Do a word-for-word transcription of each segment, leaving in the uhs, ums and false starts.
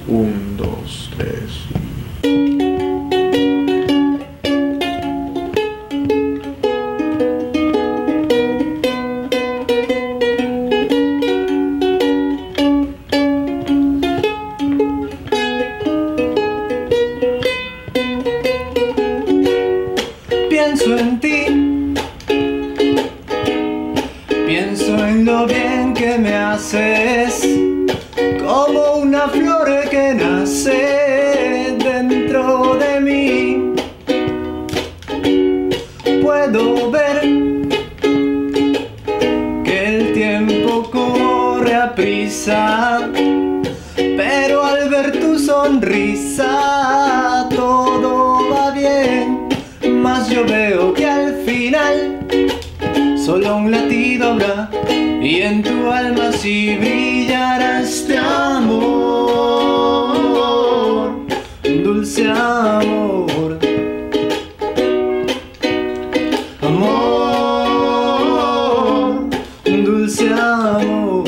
Un, dos, tres. Pienso en ti, pienso en lo bien que me haces, como una flor que nace dentro de mí. Puedo ver que el tiempo corre a prisa, pero al ver tu sonrisa todo va bien. Mas yo veo que al final solo un latido habrá, y en tu alma sí brillará este amor, dulce amor. Amor, dulce amor.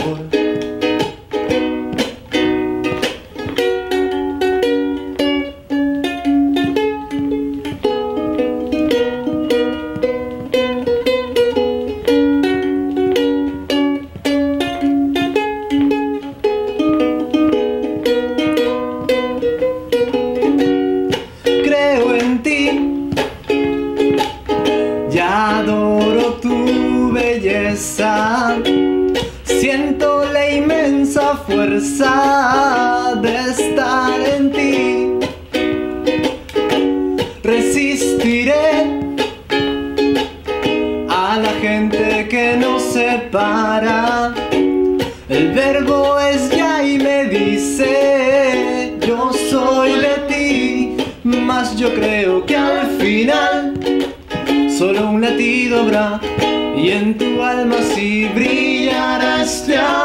Ya adoro tu belleza, siento la inmensa fuerza de estar en ti. Resistiré a la gente que nos separa. El verbo es ya y me dice yo soy de ti, mas yo creo que al final solo un latido habrá, y en tu alma sí brillará este amor.